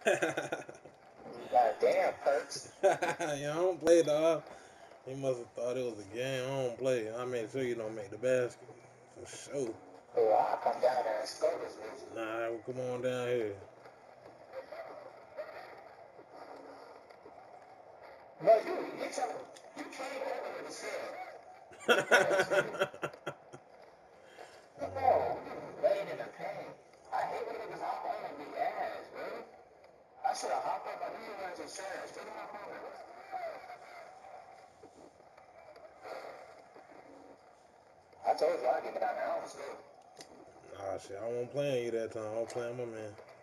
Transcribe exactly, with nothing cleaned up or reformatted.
Goddamn, Perks. Yeah, I don't play, dog. He must have thought it was a game. I don't play. I make sure you don't make the basket. For sure. Oh, I'll come down there and score this bitch. Nah, well, come on down here. No, you, you tell me, you came over with a cell. No, you laying in the paint. I hate when niggas hop on and be ass, bro. I should have hopped up. I knew you guys were trash. Take my phone. I told you I'd get down there. I was good. Nah, shit. I won't play you that time. I was playing my man.